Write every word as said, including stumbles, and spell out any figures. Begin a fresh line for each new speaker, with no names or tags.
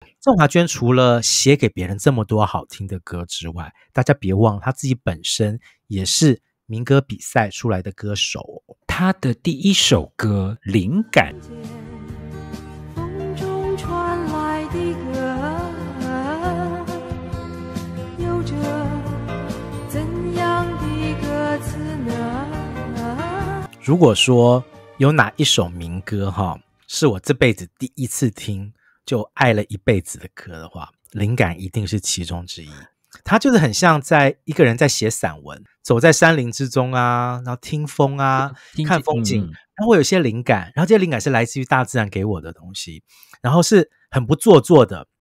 郑华娟除了写给别人这么多好听的歌之外，大家别忘了她自己本身也是民歌比赛出来的歌手。
她的第一首歌《灵感》，
风中传来的歌有着怎样的歌词呢？
如果说有哪一首民歌哈，是我这辈子第一次听就爱了一辈子的歌的话，灵感一定是其中之一。它就是很像在一个人在写散文，走在山林之中啊，然后听风啊，看风景，嗯、然后我有些灵感，然后这些灵感是来自于大自然给我的东西，然后是很不做作的，